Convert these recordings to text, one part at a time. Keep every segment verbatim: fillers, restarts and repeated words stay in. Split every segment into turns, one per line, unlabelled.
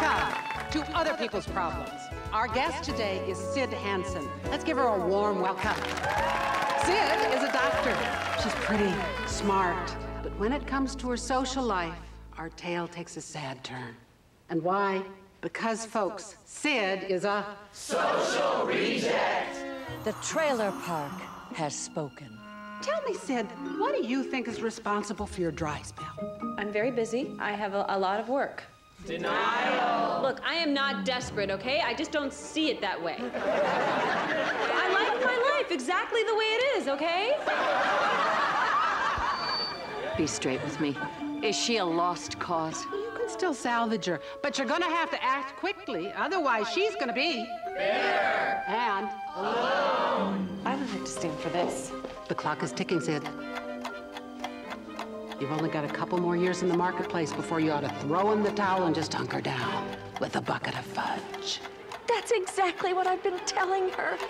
welcome to Other People's Problems. Our guest today is Sid Hansen. Let's give her a warm welcome. Sid is a doctor. She's pretty, smart, but when it comes to her social life, our tale takes a sad turn. And why? Because, folks, Sid is a social reject.
The trailer park has spoken.
Tell me, Sid, what do you think is responsible for your dry spell?
I'm very busy. I have a, a lot of work.
Denial.
Look, I am not desperate, okay? I just don't see it that way. I like my life exactly the way it is, okay?
Be straight with me. Is she a lost cause?
You can still salvage her, but you're gonna have to act quickly, otherwise she's gonna be bitter and alone.
I don't have to stand for this.
The clock is ticking, Sid. You've only got a couple more years in the marketplace before you ought to throw in the towel and just hunker down with a bucket of fudge.
That's exactly what I've been telling her.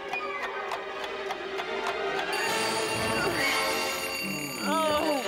Oh.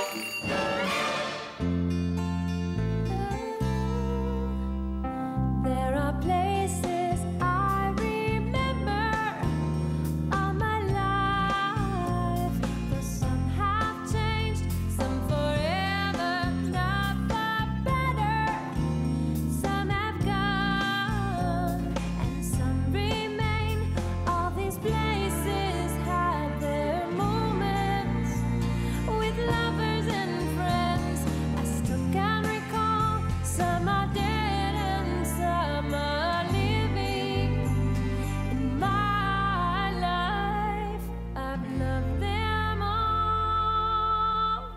There are places I remember all my life. Though some have changed, some forever, not for better. Some have gone, and some remain. All these places had their moments with lovers and friends. I still can recall some are dead and some are living. In my life, I've loved them all.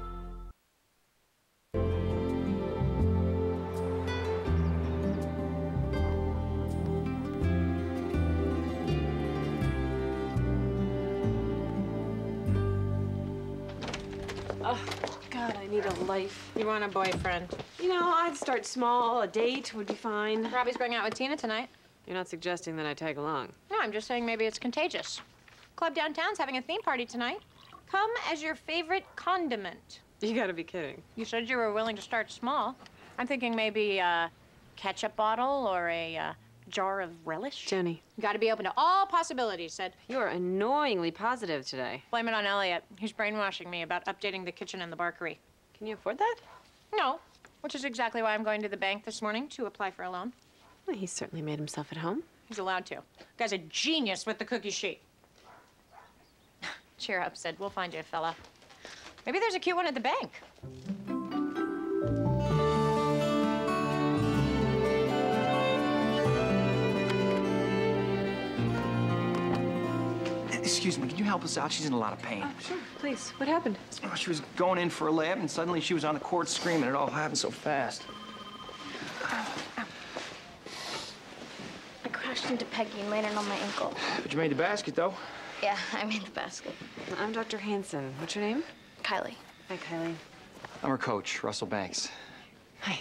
Oh, God, I need a life.
You want a boyfriend?
You know, I'd start small. A date would be fine.
Robbie's going out with Tina tonight.
You're not suggesting that I tag along.
No, I'm just saying maybe it's contagious. Club downtown's having a theme party tonight. Come as your favorite condiment.
You gotta be kidding.
You said you were willing to start small. I'm thinking maybe a ketchup bottle or a uh, jar of relish.
Jenny,
You gotta be open to all possibilities, said.
you are annoyingly positive today.
Blame it on Elliot. He's brainwashing me about updating the kitchen and the barkery.
Can you afford that?
No, which is exactly why I'm going to the bank this morning to apply for a loan.
Well, he certainly made himself at home.
He's allowed to. Guy's a genius with the cookie sheet. Cheer up, Sid. We'll find you a fella. Maybe there's a cute one at the bank.
Excuse me, can you help us out? She's in a lot of pain.
Oh, sure, please. What happened?
Oh, she was going in for a lab, and suddenly she was on the court screaming. It all happened so fast.
I crashed into Peggy and landed on my ankle.
But you made the basket, though.
Yeah, I made the basket.
I'm Doctor Hansen. What's your name?
Kylie.
Hi, Kylie.
I'm her coach, Russell Banks.
Hi.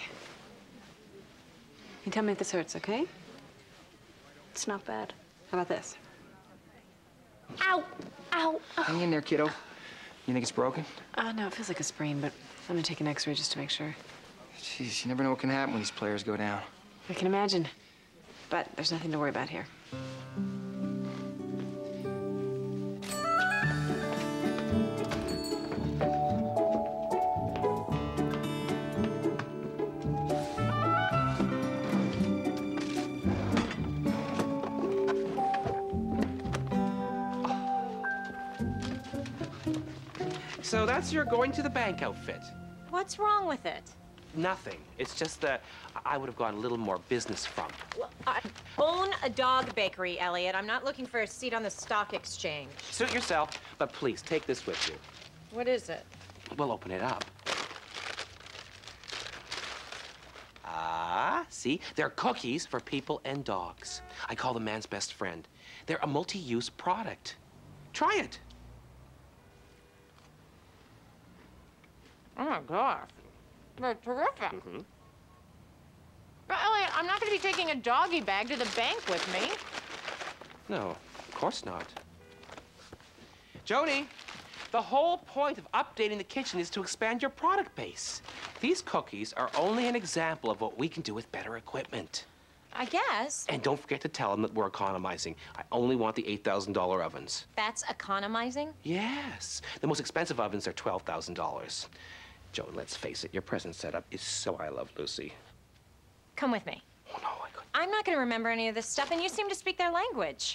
You tell me if this hurts, okay?
It's not bad.
How about this?
Ow! Ow! Ow.
Hang in there, kiddo. You think it's broken?
Uh, no, it feels like a sprain, but I'm gonna take an x-ray just to make sure.
Jeez, you never know what can happen when these players go down.
I can imagine. But there's nothing to worry about here.
So that's your going to the bank outfit.
What's wrong with it?
Nothing. It's just that I would have gone a little more business from.
Well, I own a dog bakery, Elliot. I'm not looking for a seat on the stock exchange.
Suit yourself, but please take this with you.
What is it?
We'll open it up. Ah, see? They're cookies for people and dogs. I call them man's best friend. They're a multi-use product. Try it.
Oh, my gosh. They're terrific.
Mm-hmm.
But, Elliot, I'm not going to be taking a doggy bag to the bank with me.
No, of course not. Jody, the whole point of updating the kitchen is to expand your product base. These cookies are only an example of what we can do with better equipment.
I guess.
And don't forget to tell them that we're economizing. I only want the eight thousand dollar ovens.
That's economizing?
Yes. The most expensive ovens are twelve thousand dollars. Joan, let's face it, your present setup is so I Love Lucy.
Come with me.
Oh, no, I couldn't.
I'm not going to remember any of this stuff, and you seem to speak their language.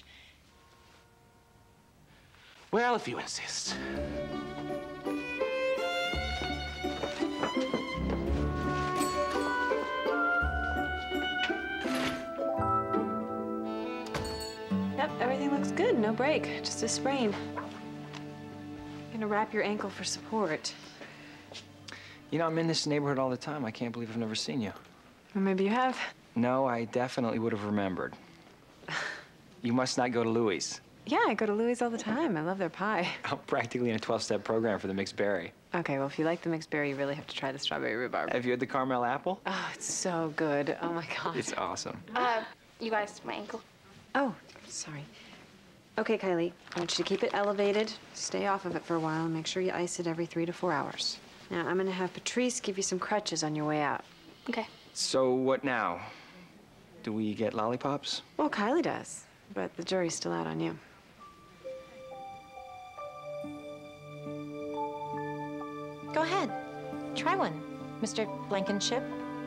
Well, if you insist.
Yep, everything looks good. No break, just a sprain. I'm gonna wrap your ankle for support.
You know, I'm in this neighborhood all the time. I can't believe I've never seen you.
Well, maybe you have.
No, I definitely would have remembered. You must not go to Louis'.
Yeah, I go to Louis' all the time. I love their pie.
I'm practically in a twelve-step program for the mixed berry.
Okay, well, if you like the mixed berry, you really have to try the strawberry rhubarb.
Have you had the caramel apple?
Oh, it's so good. Oh, my God.
It's awesome.
Uh, you guys, my ankle.
Oh, sorry. Okay, Kylie, I want you to keep it elevated. Stay off of it for a while and make sure you ice it every three to four hours. Now, I'm gonna have Patrice give you some crutches on your way out.
Okay.
So what now? Do we get lollipops?
Well, Kylie does, but the jury's still out on you.
Go ahead. Try one, Mister Blankenship.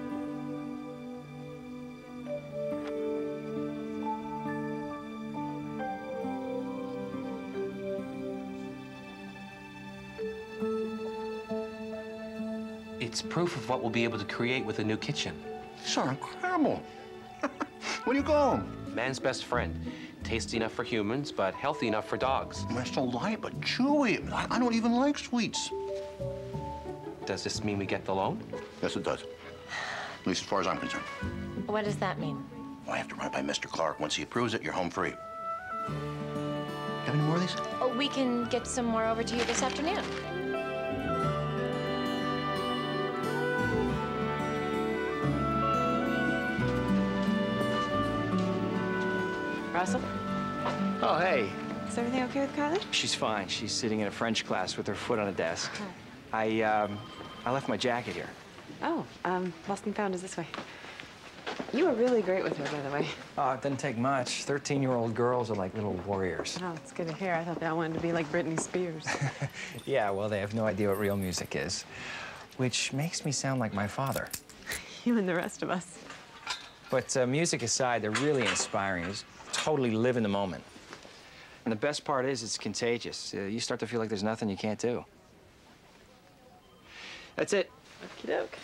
It's proof of what we'll be able to create with a new kitchen.
These are incredible. Where do you go?
Man's best friend. Tasty enough for humans, but healthy enough for dogs.
They're so light but chewy. I, I don't even like sweets.
Does this mean we get the loan?
Yes, it does. At least as far as I'm concerned.
What does that mean?
Well, I have to run it by Mister Clark. Once he approves it, you're home free. Have any more of these?
Oh, we can get some more over to you this afternoon.
Russell,
Oh, hey.
is everything okay with Kylie?
She's fine. She's sitting in a French class with her foot on a desk. I, um, I left my jacket here.
Oh, um, lost and found is this way. You were really great with her, by the way.
Oh, it doesn't take much. thirteen-year-old girls are like little warriors.
Oh, it's good to hear. I thought that wanted to be like Britney Spears.
Yeah, well, they have no idea what real music is, which makes me sound like my father.
You and the rest of us.
But uh, music aside, they're really inspiring. Just totally live in the moment. And the best part is it's contagious. Uh, you start to feel like there's nothing you can't do. That's it.
Okie doke.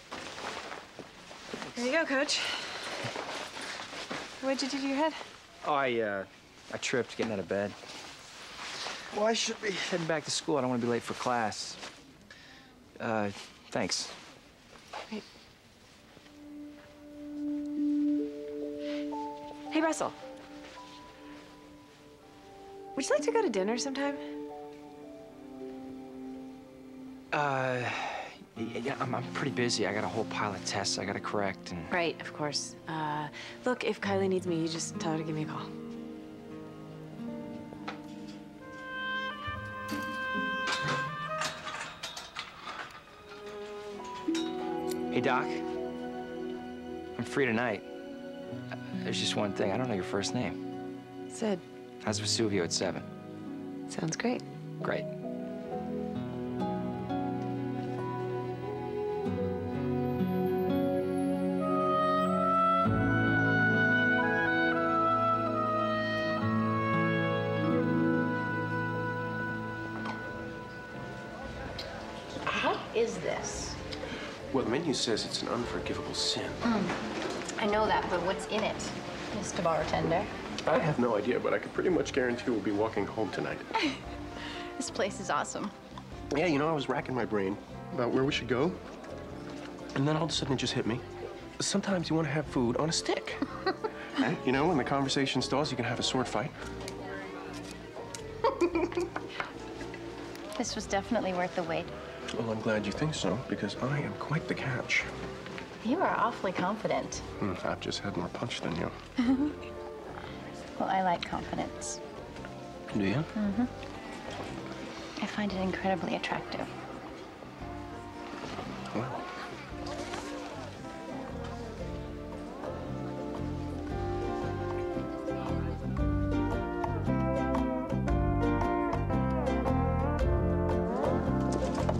There you go, Coach. What'd you do to your head?
Oh, I, uh, I tripped getting out of bed. Well, I should be heading back to school. I don't want to be late for class. Uh, thanks.
Wait. Hey, Russell. Would you like to go to dinner sometime?
Uh, yeah, I'm, I'm pretty busy. I got a whole pile of tests I got to correct and...
Right, of course. Uh, look, if Kylie needs me, you just tell her to give me a call.
Hey, Doc. I'm free tonight. Uh, There's just one thing. I don't know your first name.
Sid,
How's Vesuvio at seven?
sounds great.
Great.
What is this?
Well, the menu says it's an unforgivable sin.
I know that, but what's in it, Mister Bartender?
I have no idea, but I can pretty much guarantee we'll be walking home tonight.
This place is awesome.
Yeah, you know, I was racking my brain about where we should go, and then all of a sudden it just hit me. Sometimes you want to have food on a stick. And, you know, when the conversation stalls, you can have a sword fight.
This was definitely worth the wait.
Well, I'm glad you think so, because I am quite the catch.
You are awfully confident.
Hmm, I've just had more punch than you.
Well, I like confidence.
Do you?
Mm-hmm. I find it incredibly attractive.
Well,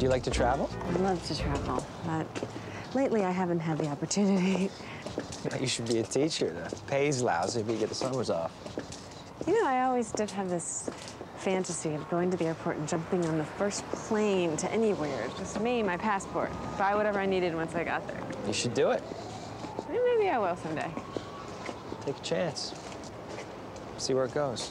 Do you like to travel?
I love to travel, but lately I haven't had the opportunity.
You should be a teacher. The pay's lousy, but you get the summers off.
You know, I always did have this fantasy of going to the airport and jumping on the first plane to anywhere. Just me, my passport, buy whatever I needed once I got there.
You should do it.
Maybe I will someday.
Take a chance. See where it goes.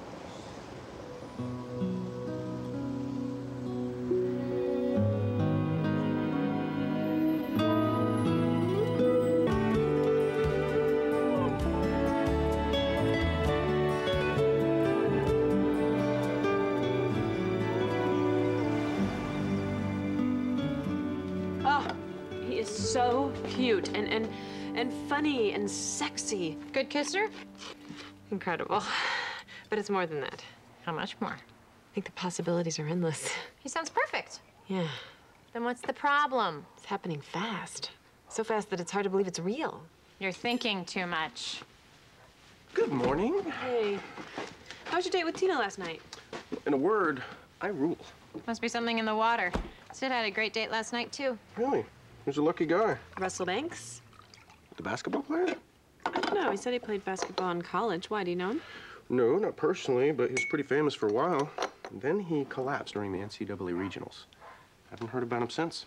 So cute and, and, and funny and sexy.
Good kisser?
Incredible. But it's more than that.
How much more?
I think the possibilities are endless.
He sounds perfect.
Yeah.
Then what's the problem?
It's happening fast. So fast that it's hard to believe it's real.
You're thinking too much.
Good morning.
Hey. How was your date with Tina last night?
In a word, I rule.
Must be something in the water. Sid had a great date last night, too.
Really? He's a lucky guy.
Russell Banks?
The basketball player?
I don't know. He said he played basketball in college. Why, do you know him?
No, not personally, but he was pretty famous for a while. And then he collapsed during the N C double A regionals. Haven't heard about him since.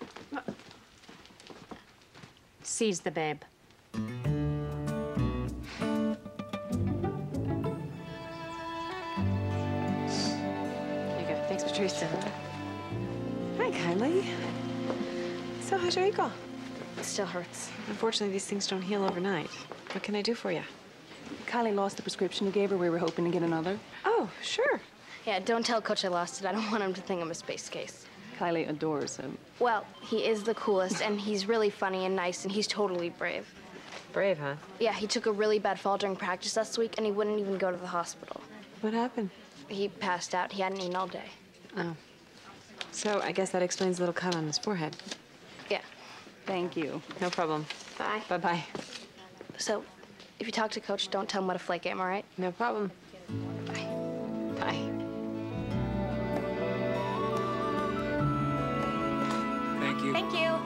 Seize the babe.
There you go. Thanks, Patrice. Hi, Kylie. So, how's your ankle?
It still hurts.
Unfortunately, these things don't heal overnight. What can I do for you?
Kylie lost the prescription you gave her. We were hoping to get another.
Oh, sure.
Yeah, don't tell Coach I lost it. I don't want him to think I'm a space case.
Kylie adores him.
Well, he is the coolest, and he's really funny and nice, and he's totally brave.
Brave, huh?
Yeah, he took a really bad fall during practice last week, and he wouldn't even go to the hospital.
What happened?
He passed out. He hadn't eaten all day.
Oh. So, I guess that explains the little cut on his forehead.
Yeah.
Thank you.
No problem.
Bye.
Bye-bye.
So, if you talk to Coach, don't tell him what a flake game, all right?
No problem.
Bye.
Bye.
Thank you.
Thank you.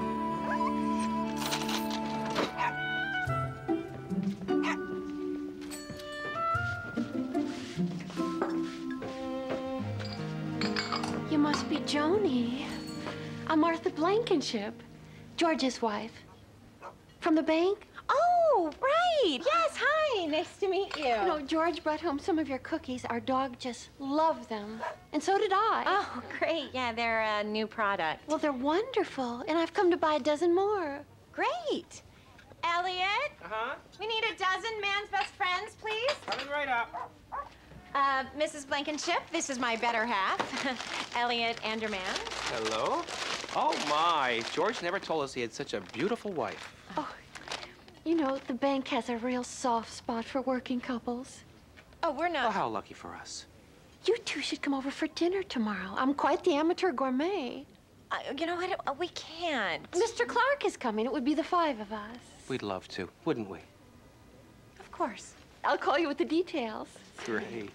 You must be Joni. I'm Martha Blankenship, George's wife. From the bank?
Oh, right. Yes, hi. Nice to meet you.
You know, George brought home some of your cookies. Our dog just loved them. And so did I.
Oh, great. Yeah, they're a new product.
Well, they're wonderful. And I've come to buy a dozen more.
Great. Elliot?
Uh-huh.
We need a dozen man's best friends, please.
Coming right up.
Uh, Missus Blankenship, this is my better half. Elliot Anderman.
Hello. Oh, my. George never told us he had such a beautiful wife.
Oh, you know, the bank has a real soft spot for working couples.
Oh, we're not.
Oh, how lucky for us.
You two should come over for dinner tomorrow. I'm quite the amateur gourmet.
Uh, you know what? Uh, we can't.
Mister Clark is coming. It would be the five of us.
We'd love to, wouldn't we?
Of course. I'll call you with the details.
Great.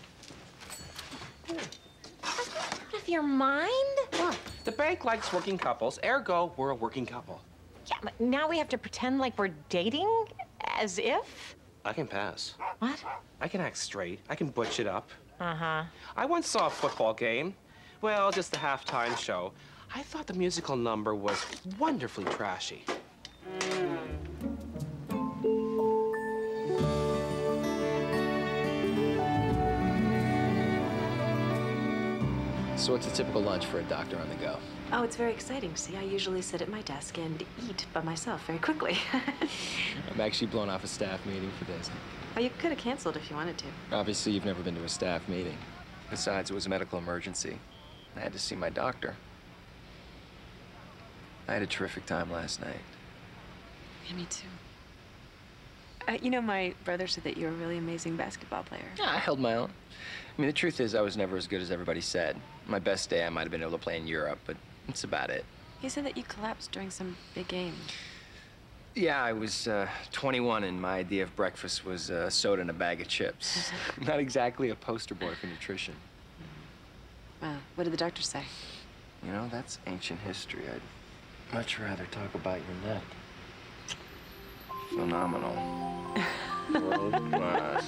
Out of your mind?
What? The bank likes working couples, ergo, we're a working couple.
Yeah, but now we have to pretend like we're dating? As if?
I can pass.
What?
I can act straight. I can butch it up.
Uh-huh.
I once saw a football game. Well, just the halftime show. I thought the musical number was wonderfully trashy.
So what's a typical lunch for a doctor on the go?
Oh, it's very exciting. See, I usually sit at my desk and eat by myself very quickly.
I'm actually blown off a staff meeting for this.
Oh, you could have canceled if you wanted to.
Obviously, you've never been to a staff meeting. Besides, it was a medical emergency. I had to see my doctor. I had a terrific time last night.
Yeah, me too. Uh, you know, my brother said that you're a really amazing basketball player.
Yeah, I held my own. I mean, the truth is, I was never as good as everybody said. My best day, I might have been able to play in Europe, but that's about it.
He said that you collapsed during some big game.
Yeah, I was uh, twenty-one, and my idea of breakfast was uh, soda and a bag of chips. Not exactly a poster boy for nutrition.
Well, what did the doctor say?
You know, that's ancient history. I'd much rather talk about your neck. Phenomenal. World class.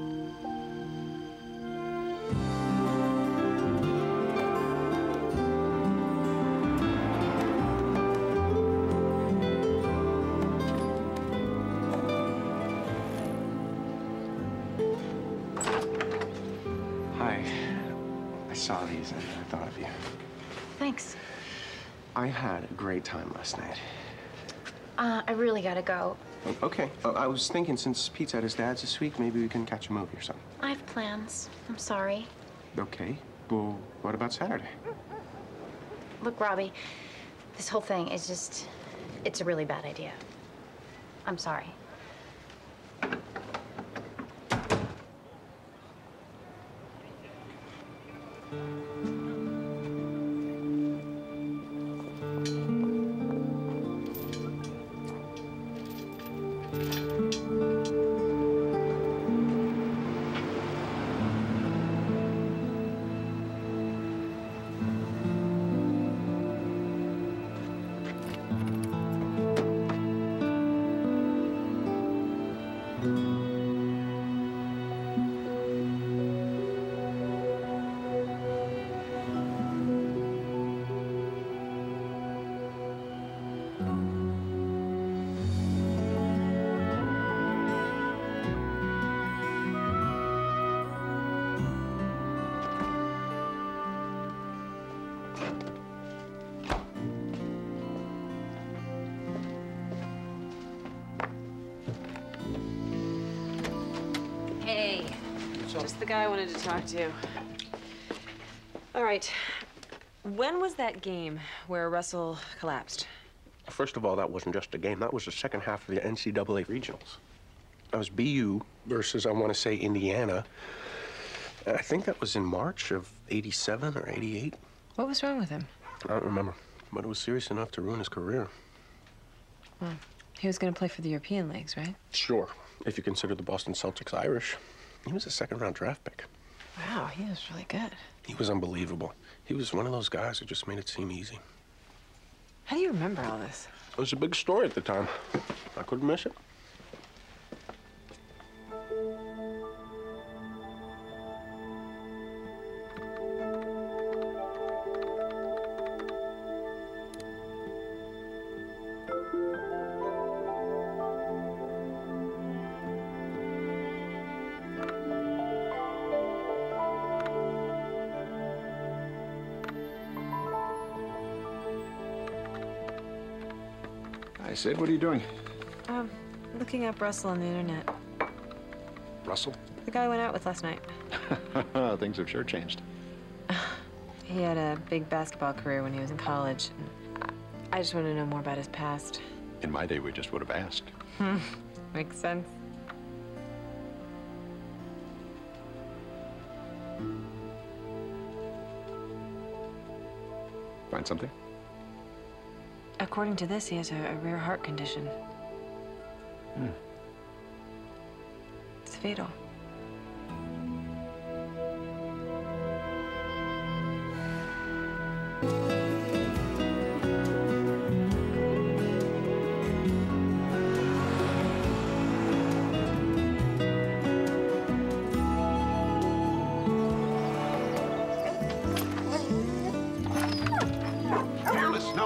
Hi. I saw these and I thought of you.
Thanks.
I had a great time last night.
Uh, I really gotta go.
Okay. Uh, I was thinking since Pete's at his dad's this week, maybe we can catch a movie or something.
I have plans. I'm sorry.
Okay. Well, what about Saturday?
Look, Robbie, this whole thing is just, it's a really bad idea. I'm sorry.
Hey, just the guy I wanted to talk to. All right, when was that game where Russell collapsed?
First of all, that wasn't just a game. That was the second half of the N C double A regionals. That was B U versus, I want to say, Indiana. I think that was in March of eighty-seven or eighty-eight.
What was wrong with him?
I don't remember, but it was serious enough to ruin his career.
Well, he was going to play for the European leagues, right?
Sure, if you consider the Boston Celtics Irish. He was a second-round draft pick.
Wow, he was really good.
He was unbelievable. He was one of those guys who just made it seem easy.
How do you remember all this?
It was a big story at the time. I couldn't miss it.
Hi, Sid. What are you doing?
Um, looking up Russell on the internet.
Russell?
The guy I went out with last night.
Things have sure changed.
He had a big basketball career when he was in college. And I just want to know more about his past.
In my day, we just would have asked.
Hmm, makes sense.
Find something?
According to this, he has a, a rare heart condition.
Hmm.
It's fatal.
Fearless, no.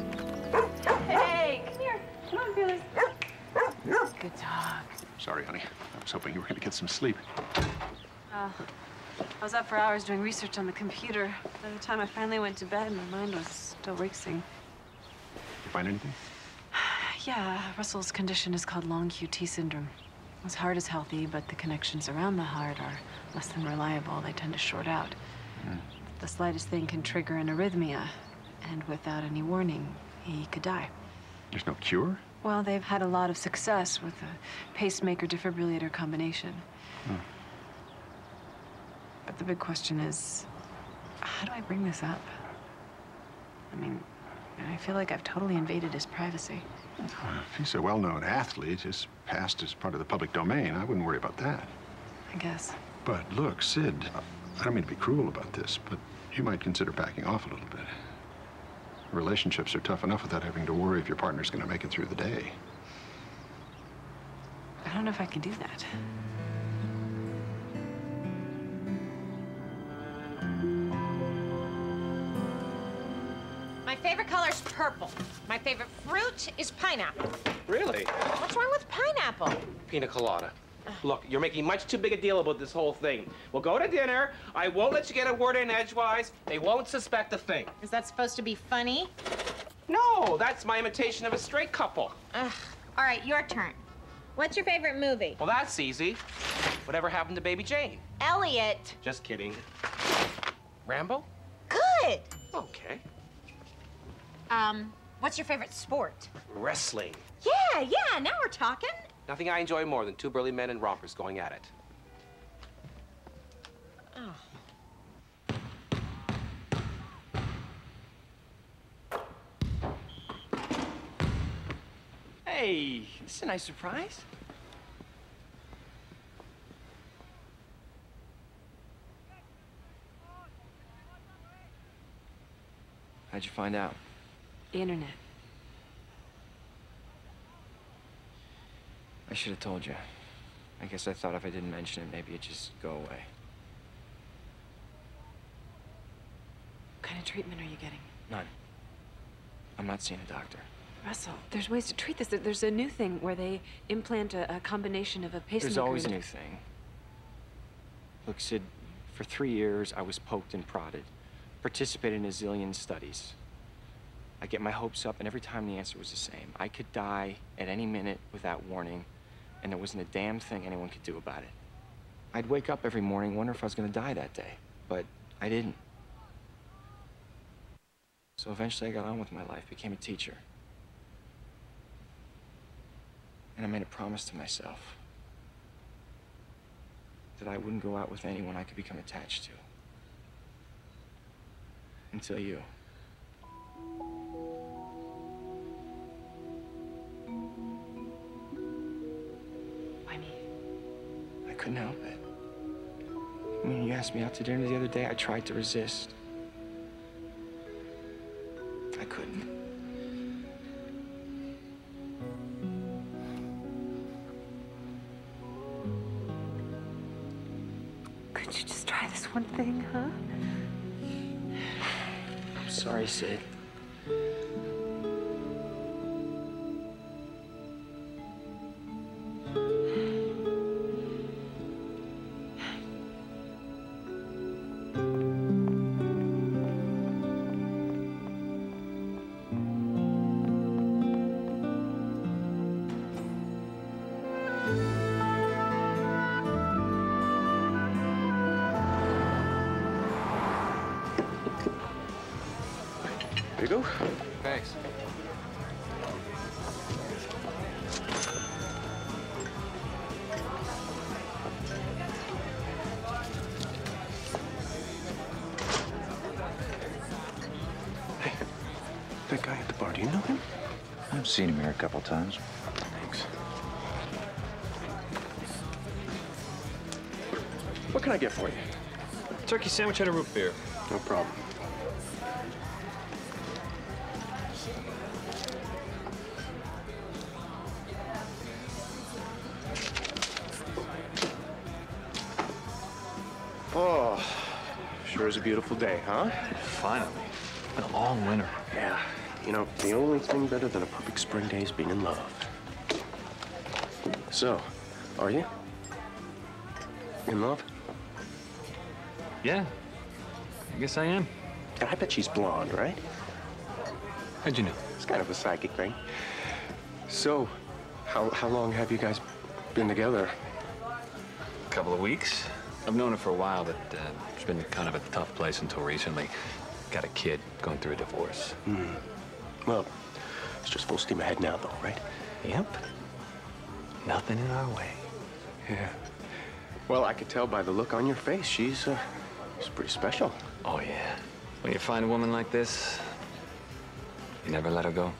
Hey, come here. Come on, Fearless. Good dog.
Sorry, honey. I was hoping you were going to get some sleep.
Uh, I was up for hours doing research on the computer. By the time I finally went to bed, my mind was still racing.
You find anything?
Yeah, Russell's condition is called long Q T syndrome. His heart is healthy, but the connections around the heart are less than reliable. They tend to short out.
Mm.
The slightest thing can trigger an arrhythmia, and without any warning, he could die.
There's no cure?
Well, they've had a lot of success with the pacemaker-defibrillator combination.
Hmm.
But the big question is, how do I bring this up? I mean, I feel like I've totally invaded his privacy.
Well, if he's a well-known athlete, his past is part of the public domain. I wouldn't worry about that.
I guess.
But look, Sid, I don't mean to be cruel about this, but you might consider backing off a little bit. Relationships are tough enough without having to worry if your partner's going to make it through the day.
I don't know if I can do that.
My favorite color is purple. My favorite fruit is pineapple.
Really?
What's wrong with pineapple?
Pina colada. Look, you're making much too big a deal about this whole thing. We'll go to dinner. I won't let you get a word in edgewise. They won't suspect a thing.
Is that supposed to be funny?
No, that's my imitation of a straight couple.
Ugh. All right, your turn. What's your favorite movie?
Well, that's easy. Whatever happened to Baby Jane?
Elliot.
Just kidding. Rambo?
Good.
Okay.
Um, what's your favorite sport?
Wrestling.
Yeah, yeah, now we're talking.
Nothing I enjoy more than two burly men in rompers going at it.
Oh.
Hey, this is a nice surprise. How'd you find out?
The internet.
I should have told you. I guess I thought if I didn't mention it, maybe it'd just go away.
What kind of treatment are you getting?
None. I'm not seeing a doctor.
Russell, there's ways to treat this. There- There's a new thing where they implant a, a combination of a pacemaker.
There's always a
and-
new thing. Look, Sid, for three years, I was poked and prodded, participated in a zillion studies. I get my hopes up, and every time the answer was the same. I could die at any minute without warning, and there wasn't a damn thing anyone could do about it. I'd wake up every morning, wonder if I was gonna die that day, but I didn't. So eventually I got on with my life, became a teacher. And I made a promise to myself that I wouldn't go out with anyone I could become attached to. Until you.
Why me?
I couldn't help it. When you asked me out to dinner the other day, I tried to resist. I couldn't.
Could you just try this one thing, huh?
I'm sorry, Sid.
There you go.
Thanks.
Hey, that guy at the bar, do you know him?
I've seen him here a couple times.
Thanks. What can I get for you?
Turkey sandwich and a root beer.
No problem. Oh, sure is a beautiful day, huh?
Finally. Been a long winter.
Yeah. You know, the only thing better than a perfect spring day is being in love. So, are you? In love?
Yeah. I guess I am.
I bet she's blonde, right?
How'd you know?
It's kind of a psychic thing. So, how, how long have you guys been together?
A couple of weeks. I've known her for a while, but uh, it's been kind of a tough place until recently. Got a kid going through a divorce.
Hmm. Well, it's just full steam ahead now, though, right?
Yep. Nothing in our way.
Yeah. Well, I could tell by the look on your face, she's, uh, she's pretty special.
Oh, yeah. When you find a woman like this, you never let her go.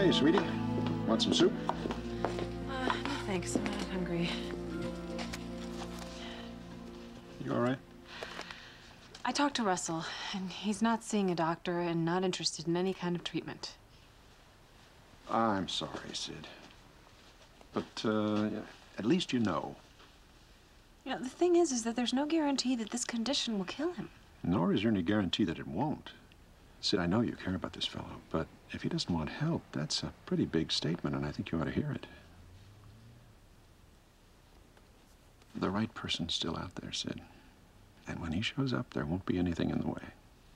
Hey, sweetie. Want some soup?
Uh, no thanks, I'm not hungry.
You all right?
I talked to Russell, and he's not seeing a doctor and not interested in any kind of treatment.
I'm sorry, Sid. But, uh, at least you know.
You know, the thing is, is that there's no guarantee that this condition will kill him.
Nor is there any guarantee that it won't. Sid, I know you care about this fellow, but if he doesn't want help, that's a pretty big statement, and I think you ought to hear it. The right person's still out there, Sid. And when he shows up, there won't be anything in the way.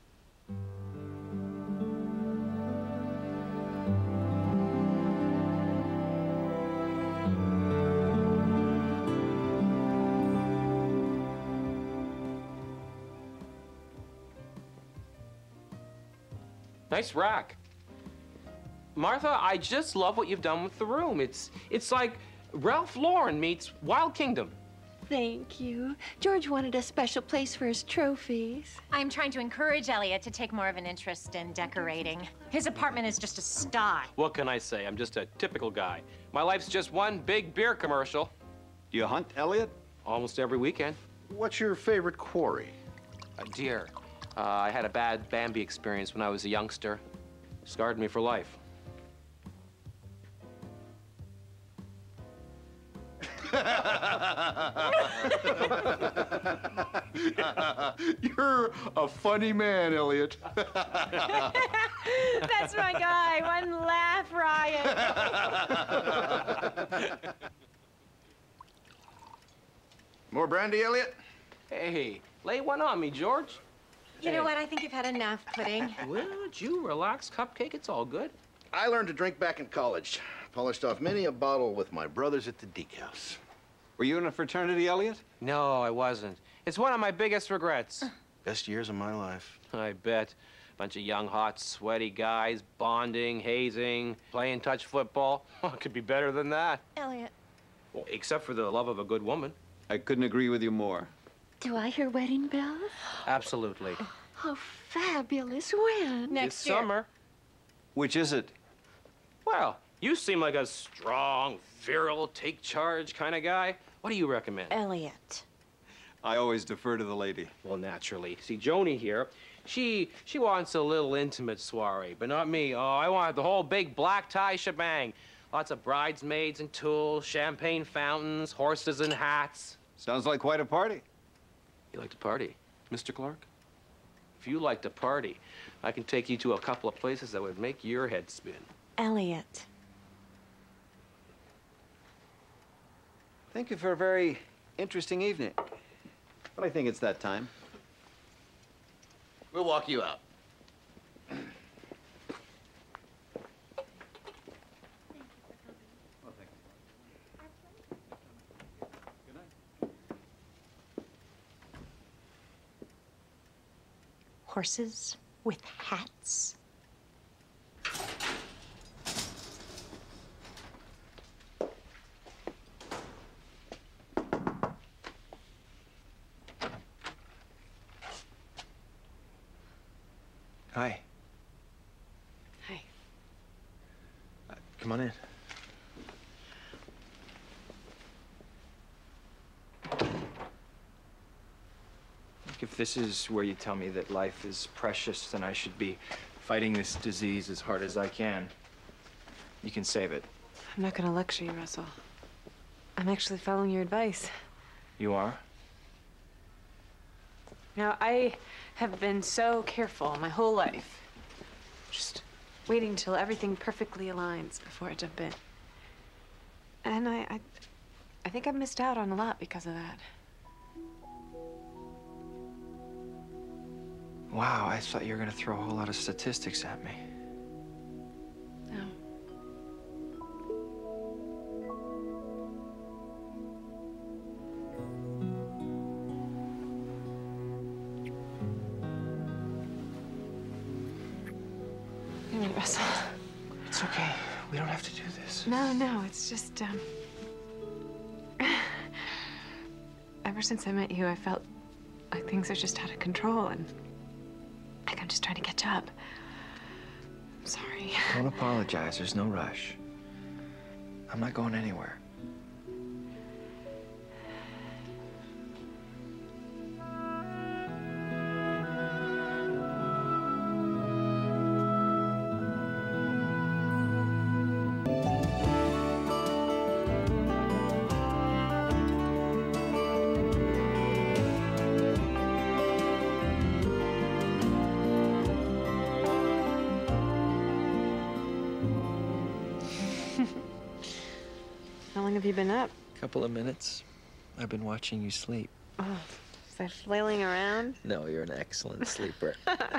Nice rack. Martha, I just love what you've done with the room. It's, it's like Ralph Lauren meets Wild Kingdom.
Thank you. George wanted a special place for his trophies.
I'm trying to encourage Elliot to take more of an interest in decorating. His apartment is just a sty.
What can I say? I'm just a typical guy. My life's just one big beer commercial.
Do you hunt, Elliot?
Almost every weekend.
What's your favorite quarry?
A deer. Uh, I had a bad Bambi experience when I was a youngster. Scarred me for life.
You're a funny man, Elliot.
That's my guy. One laugh, Ryan.
More brandy, Elliot?
Hey, lay one on me, George.
You know what? I think you've had enough pudding.
Well, you relax, Cupcake. It's all good.
I learned to drink back in college. Polished off many a bottle with my brothers at the Deke House.
Were you in a fraternity, Elliot?
No, I wasn't. It's one of my biggest regrets.
Best years of my life.
I bet. Bunch of young, hot, sweaty guys, bonding, hazing, playing touch football. What could be better than that?
Elliot.
Well, except for the love of a good woman.
I couldn't agree with you more.
Do I hear wedding bells?
Absolutely.
Oh, fabulous. When?
Next year. Summer.
Which is it?
Well, you seem like a strong, virile, take charge kind of guy. What do you recommend?
Elliot.
I always defer to the lady.
Well, naturally. See, Joni here, she she wants a little intimate soiree, but not me. Oh, I want the whole big black tie shebang. Lots of bridesmaids and tools, champagne fountains, horses and hats.
Sounds like quite a party.
You like to party, Mister Clark? If you like to party, I can take you to a couple of places that would make your head spin.
Elliot.
Thank you for a very interesting evening. But I think it's that time.
We'll walk you out.
Horses with hats.
Hi.
Hi.
Uh, come on in. If this is where you tell me that life is precious, then I should be fighting this disease as hard as I can. You can save it.
I'm not gonna lecture you, Russell. I'm actually following your advice.
You are?
Now, I have been so careful my whole life. Just waiting till everything perfectly aligns before I jump in. And I, I, I think I've missed out on a lot because of that.
Wow, I thought you were gonna throw a whole lot of statistics at me.
No. Wait a minute, Russell.
It's okay. We don't have to do this.
No, no, it's just, um... ever since I met you, I felt like things are just out of control, and like I'm just trying to catch up. I'm sorry.
Don't apologize. There's no rush. I'm not going anywhere.
How long have you been up?
Couple of minutes. I've been watching you sleep.
Oh, is that flailing around?
No, you're an excellent sleeper.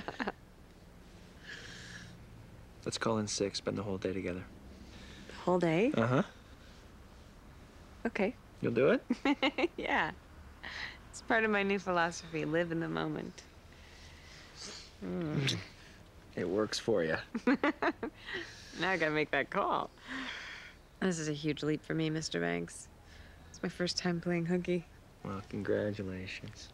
Let's call in sick, spend the whole day together.
The whole day?
Uh-huh.
Okay.
You'll do it?
Yeah. It's part of my new philosophy, live in the moment. Mm.
It works for you.
Now I gotta make that call. This is a huge leap for me, Mister Banks. It's my first time playing hooky.
Well, congratulations.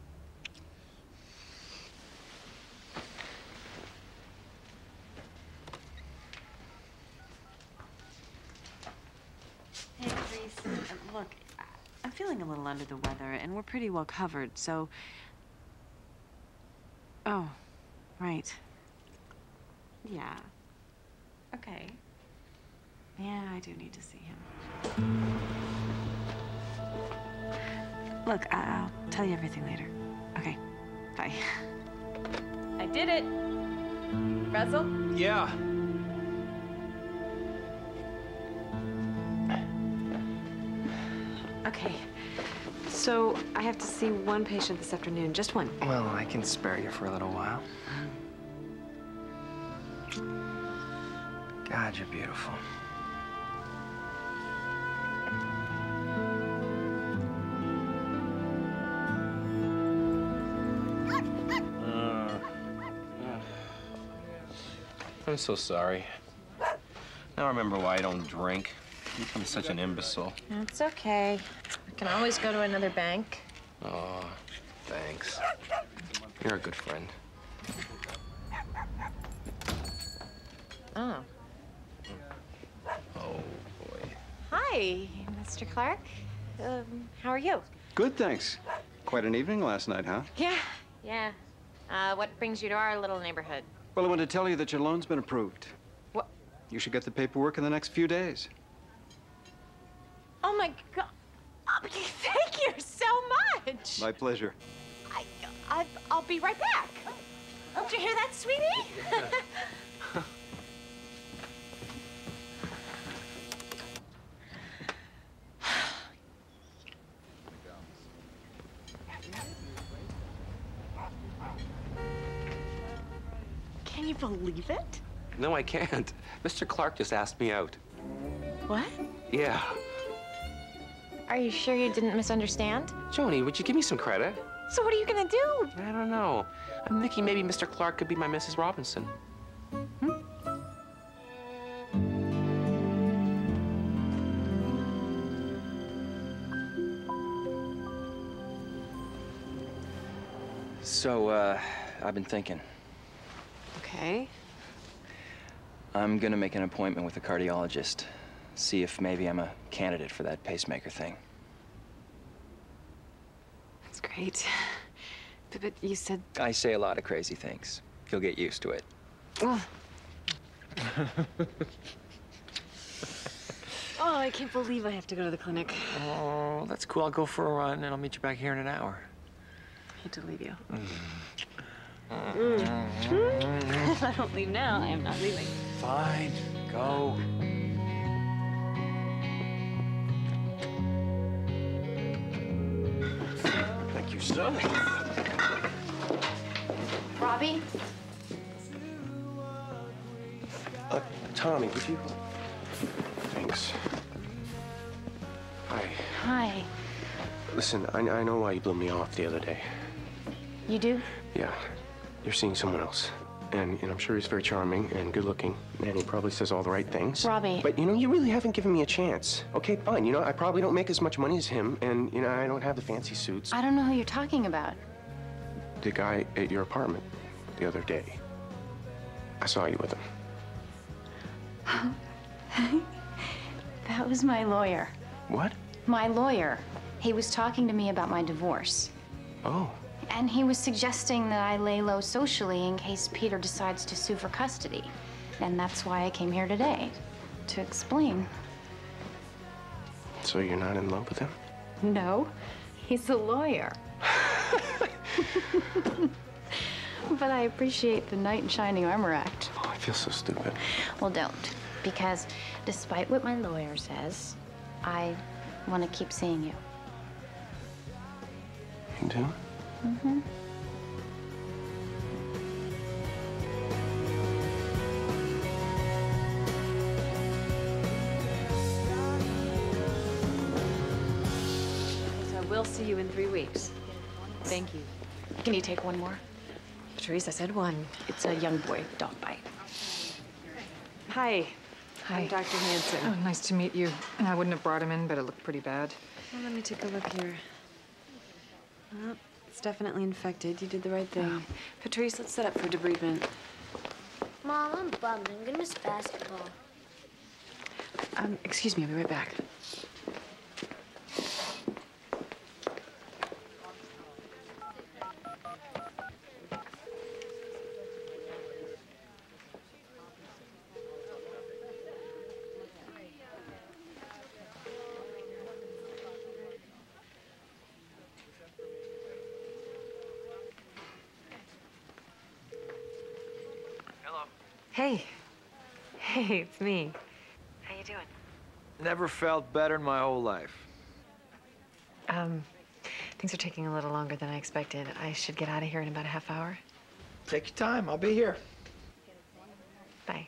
Hey, Grace. Um, look, I'm feeling a little under the weather, and we're pretty well covered, so... Oh, right. Yeah. Okay. Yeah, I do need to see him. Look, I I'll tell you everything later. Okay, bye. I did it! Russell?
Yeah.
Okay, so I have to see one patient this afternoon, just one.
Well, I can spare you for a little while. God, you're beautiful.
I'm so sorry. Now I remember why I don't drink. I'm such an imbecile.
It's okay. We can always go to another bank.
Oh, thanks. You're a good friend.
Oh.
Oh, boy.
Hi, Mister Clark. Um, how are you?
Good, thanks. Quite an evening last night, huh?
Yeah, yeah. Uh, what brings you to our little neighborhood?
Well, I want to tell you that your loan's been approved.
What?
You should get the paperwork in the next few days.
Oh, my God. Oh, thank you so much.
My pleasure.
I, I, I'll be right back. Did you hear that, sweetie? Can you believe it?
No, I can't. Mister Clark just asked me out.
What?
Yeah.
Are you sure you didn't misunderstand?
Joni, would you give me some credit?
So what are you gonna do?
I don't know. I'm thinking maybe Mister Clark could be my Missus Robinson. Hmm?
So, uh, I've been thinking.
Okay.
I'm gonna make an appointment with a cardiologist. See if maybe I'm a candidate for that pacemaker thing.
That's great. But, but you said...
I say a lot of crazy things. You'll get used to it.
Oh. Oh, I can't believe I have to go to the clinic.
Oh, that's cool. I'll go for a run and I'll meet you back here in an hour.
I hate to leave you. Mm. If I don't leave now, I am not leaving.
Fine. Go.
Thank you, sir.
Robbie?
Uh, Tommy, would you... Thanks. Hi.
Hi.
Listen, I, I know why you blew me off the other day.
You do?
Yeah. You're seeing someone else. And, and I'm sure he's very charming and good looking. And he probably says all the right things.
Robbie.
But, you know, you really haven't given me a chance. Okay, fine. You know, I probably don't make as much money as him. And, you know, I don't have the fancy suits.
I don't know who you're talking about.
The guy at your apartment the other day. I saw you with him.
That was my lawyer.
What?
My lawyer. He was talking to me about my divorce.
Oh.
And he was suggesting that I lay low socially in case Peter decides to sue for custody. And that's why I came here today, to explain.
So you're not in love with him?
No, he's a lawyer. But I appreciate the knight in shining armor act.
Oh, I feel so stupid.
Well, don't. Because despite what my lawyer says, I want to keep seeing you.
You do?
Mm-hmm.
So we'll see you in three weeks.
Thank you.
Can you take one more?
Patrice, I said one.
It's a young boy dog bite.
Hi.
Hi.
I'm Doctor Hanson.
Oh, nice to meet you. I wouldn't have brought him in, but it looked pretty bad.
Well, let me take a look here. Well, it's definitely infected. You did the right thing. Patrice, let's set up for debridement.
Mom, I'm bummed. I'm gonna miss basketball.
Um, excuse me, I'll be right back. Hey. Hey, it's me. How you doing?
Never felt better in my whole life.
Um, things are taking a little longer than I expected. I should get out of here in about a half hour.
Take your time. I'll be here.
Bye.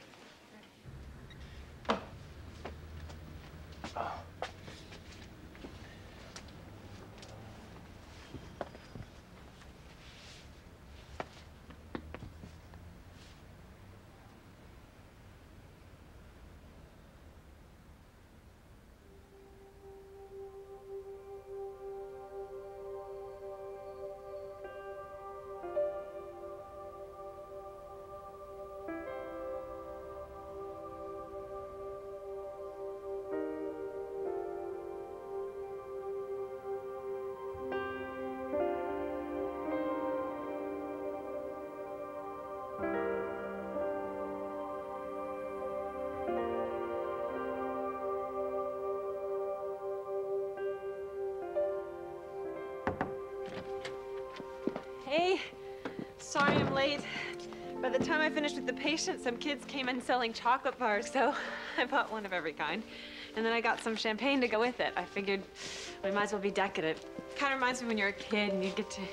Hey, sorry I'm late. By the time I finished with the patient, some kids came in selling chocolate bars, so I bought one of every kind. And then I got some champagne to go with it. I figured we might as well be decadent. Kind of reminds me when you're a kid and you get to...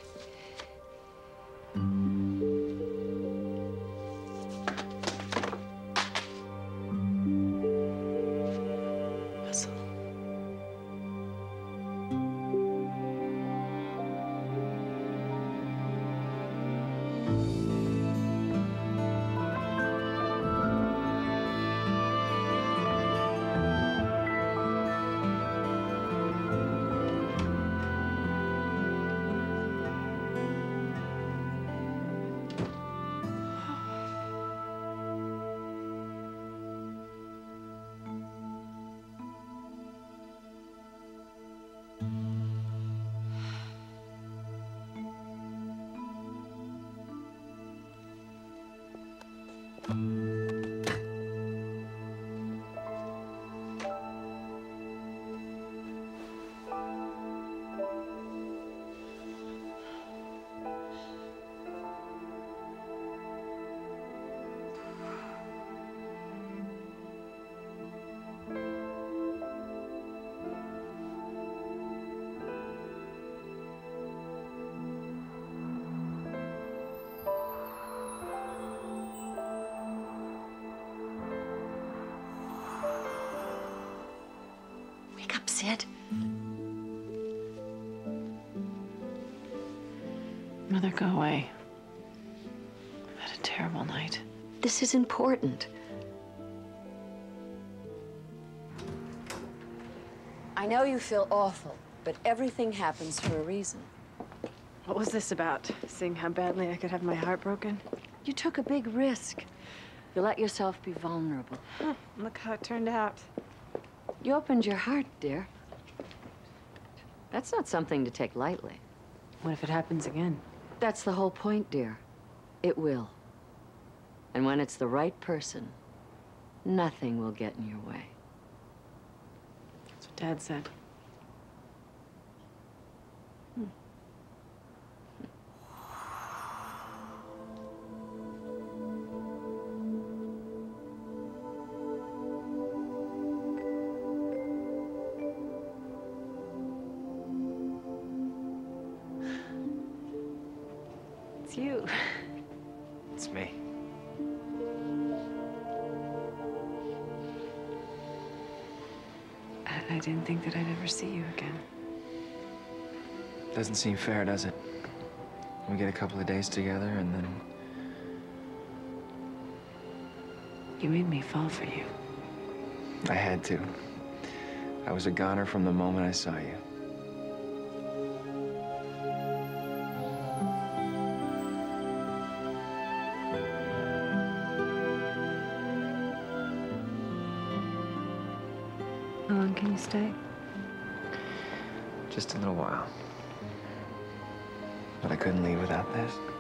Hustle. Wake up, Sid. Mother, go away. I've had a terrible night.
This is important. I know you feel awful, but everything happens for a reason.
What was this about? Seeing how badly I could have my heart broken?
You took a big risk. You let yourself be vulnerable.
Oh, look how it turned out.
You opened your heart, dear. That's not something to take lightly.
What if it happens again?
That's the whole point, dear. It will. And when it's the right person, nothing will get in your way.
That's what Dad said.
Hmm.
It's you.
It's me.
I, I didn't think that I'd ever see you again.
Doesn't seem fair, does it? We get a couple of days together and then...
You made me fall for you.
I had to. I was a goner from the moment I saw you.
How long can you stay?
Just a little while. But I couldn't leave without this.